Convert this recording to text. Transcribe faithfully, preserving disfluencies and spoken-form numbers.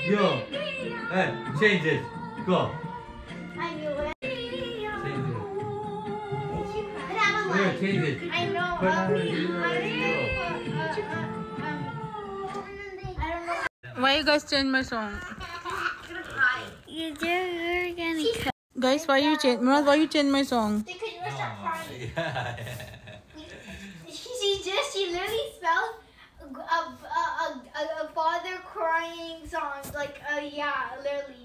Yo. Hey, change it. Go. I knew it. Change it. But I'm Here, alive. change it. I know. But Um, I I don't don't know. know. I don't know. Why you guys change my song? You're gonna Guys, why you change? Murad, why you change my song? Because you're gonna start crying. Yeah. She, she just, she literally spelled a, a, a, a, a father crying songs. Like, uh, yeah, literally.